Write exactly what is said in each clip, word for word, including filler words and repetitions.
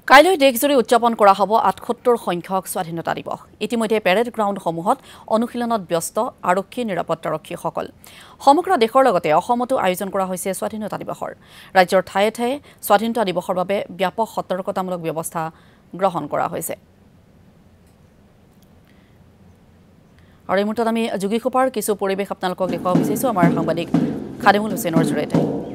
কাইলৈ দেশজুৰি উদযাপন কৰা হ'ব আঠসত্তৰ সংখ্যক স্বাধীনতা দিৱস। ইতিমধ্যে পেৰেড গ্ৰাউণ্ডসমূহত অনুশীলনত ব্যস্ত আৰক্ষী নিৰাপত্তাৰক্ষীসকল। সমগ্ৰ দেশৰ লগতে অসমতো আয়োজন কৰা হৈছে স্বাধীনতা দিৱসৰ। ৰাজ্যৰ ঠায়ে ঠায়ে স্বাধীনতা দিৱসৰ বাবে ব্যাপক সতৰ্কতামূলক ব্যৱস্থা গ্ৰহণ কৰা হৈছে। আৰু এই মুহূৰ্তত আমি যোগীখোপাৰ কিছু পৰিৱেশ আপোনালোকক দেখুৱাব বিচাৰিছোঁ আমাৰ সাংবাদিক খাদিমুল হুছেইনৰ জৰিয়তে।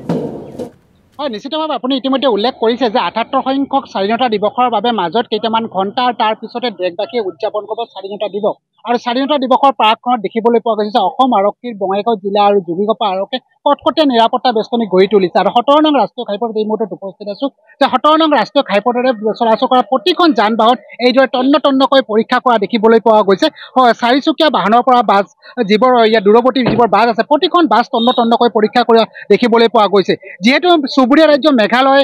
হয়, নিশ্চিতভাৱে আপুনি ইতিমধ্যে উল্লেখ কৰিছে যে আঠাত্তৰ সংখ্যক স্বাধীনতা দিৱসৰ বাবে মাজত কেইটামান ঘণ্টা তাৰ পিছতে দেশবাসীয়ে উদযাপন কৰিব স্বাধীনতা দিৱস। আৰু স্বাধীনতা দিৱসৰ প্ৰাকখনত দেখিবলৈ পোৱা গৈছে যে অসম আৰক্ষীৰ বঙাইগাঁও জিলা আৰু যোগীঘোপা আৰক্ষীয়ে কটকটীয়া নিৰাপত্তা বেষ্টনী গঢ়ি তুলিছে। আৰু সোতৰ নং ৰাষ্ট্ৰীয় ঘাইপথত এই মুহূৰ্তত উপস্থিত আছো যে সোতৰ নং ৰাষ্ট্ৰীয় ঘাইপথেৰে চলাচল কৰা প্ৰতিখন যান বাহন এইদৰে তন্ন তন্নকৈ পৰীক্ষা কৰা দেখিবলৈ পোৱা গৈছে। হয়, চাৰিচকীয়া বাহনৰ পৰা বাছ যিবোৰ ইয়াত দূৰৱৰ্তী যিবোৰ বাছ আছে প্ৰতিখন বাছ তন্ন তন্নকৈ পৰীক্ষা কৰা দেখিবলৈ পোৱা গৈছে। যিহেতু চুবুৰীয়া ৰাজ্য মেঘালয়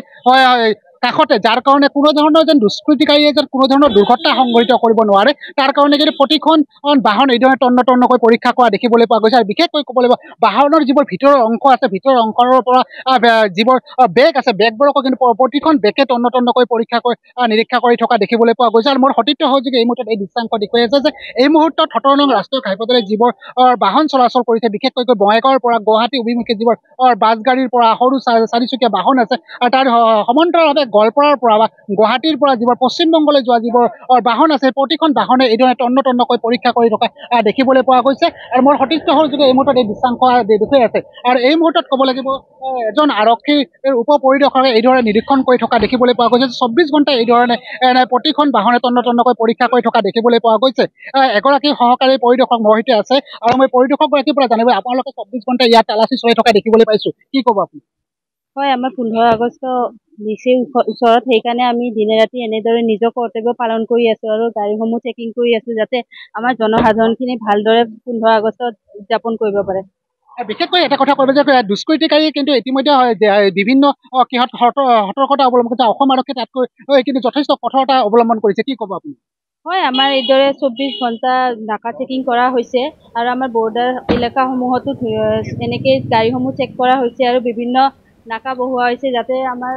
কাষতে, যাৰ কাৰণে কোনো ধৰণৰ যেন দুষ্কৃতিকাৰীয়ে যেন কোনো ধৰণৰ দুৰ্ঘটনা সংঘটিত কৰিব নোৱাৰে, তাৰ কাৰণে কিন্তু প্ৰতিখন বাহন এইদৰে তন্ন তন্নকৈ পৰীক্ষা কৰা দেখিবলৈ পোৱা গৈছে। আৰু বিশেষকৈ ক'ব লাগিব বাহনৰ যিবোৰ ভিতৰৰ অংশ আছে, ভিতৰৰ অংশৰ পৰা যিবোৰ বেগ আছে বেগবোৰকো কিন্তু প্ৰতিখন বেগে তন্ন তন্নকৈ পৰীক্ষা কৰি নিৰীক্ষা কৰি থকা দেখিবলৈ পোৱা গৈছে। আৰু মোৰ সতীৰ্থ সহযোগী এই মুহূৰ্তত এই দৃশ্যাংশ দেখুৱাই আছে যে এই মুহূৰ্তত সোতৰ নং ৰাষ্ট্ৰীয় ঘাইপথেৰে যিবোৰ বাহন চলাচল কৰিছে, বিশেষকৈ বঙাইগাঁৱৰ পৰা গুৱাহাটী অভিমুখী যিবোৰ বাছ গাড়ীৰ পৰা সৰু চাৰিচকীয়া বাহন আছে, তাৰ সমান্তৰালভাৱে গোৱালপাৰাৰ পৰা বা গুৱাহাটীৰ পৰা যিবোৰ পশ্চিমবংগলৈ যোৱা যিবোৰ বাহন আছে, প্ৰতিখন বাহনে এইদৰে তন্ন তন্নকৈ পৰীক্ষা কৰি থকা দেখিবলৈ পোৱা গৈছে। আৰু মোৰ সতীৰ্থ সহযোগে এই মুহূৰ্তত এই দৃশ্যাংশ দেখুৱাই আছে। আৰু এই মুহূৰ্তত ক'ব লাগিব এজন আৰক্ষীৰ উপ পৰিদৰ্শকে এইদৰে নিৰীক্ষণ কৰি থকা দেখিবলৈ পোৱা গৈছে। চৌব্বিছ ঘণ্টা এই ধৰণে প্ৰতিখন বাহনে তন্ন তন্নকৈ পৰীক্ষা কৰি থকা দেখিবলৈ পোৱা গৈছে। এগৰাকী সহকাৰী পৰিদৰ্শক মোৰ সৈতে আছে আৰু মই পৰিদৰ্শকগৰাকীৰ পৰা জানিব আপোনালোকে চৌব্বিছ ঘণ্টা ইয়াত তালাচী চলাই থকা দেখিবলৈ পাইছো, কি ক'ব আপুনি? হয়, আমাৰ পোন্ধৰ আগষ্ট নিচেই ওচৰত, সেইকাৰণে আমি দিনে ৰাতি এনেদৰে নিজৰ কৰ্তব্য পালন কৰি আছো আৰু গাড়ীসমূহ চেকিং কৰি আছো যাতে আমাৰ জনসাধাৰণখিনি ভালদৰে পোন্ধৰ আগষ্টত উদযাপন কৰিব পাৰে। বিশেষকৈ এটা কথা ক'ব যে দুষ্কৃতিকাৰীয়ে কিন্তু ইতিমধ্যে বিভিন্ন কিহত সতৰ্কতা অৱলম্বন কৰিছে, অসম আৰক্ষীয়ে তাতকৈ কিন্তু যথেষ্ট কঠোৰতা অৱলম্বন কৰিছে, কি ক'ব আপুনি? হয়, আমাৰ এইদৰে চৌব্বিছ ঘণ্টা নাকা চেকিং কৰা হৈছে আৰু আমাৰ বৰ্ডাৰ এলেকাসমূহতো এনেকৈ গাড়ীসমূহ চেক কৰা হৈছে আৰু বিভিন্ন নাকা বহুৱা হৈছে যাতে আমাৰ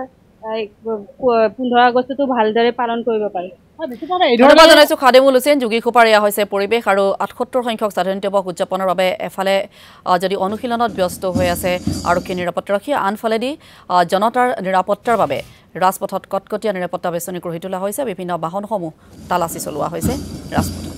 পোন্ধৰ আগষ্টটো ভালদৰে পালন কৰিব পাৰে। ধন্যবাদ জনাইছো খাদিমুল হুছেইন। যোগীখোপাৰ এয়া হৈছে পৰিৱেশ। আৰু আঠসত্তৰ সংখ্যক স্বাধীনতা দিৱস উদযাপনৰ বাবে এফালে যদি অনুশীলনত ব্যস্ত হৈ আছে আৰক্ষী নিৰাপত্তাৰক্ষী, আনফালেদি জনতাৰ নিৰাপত্তাৰ বাবে ৰাজপথত কটকটীয়া নিৰাপত্তা বেষ্টনী গঢ়ি তোলা হৈছে, বিভিন্ন বাহনসমূহ তালাচী চলোৱা হৈছে ৰাজপথত।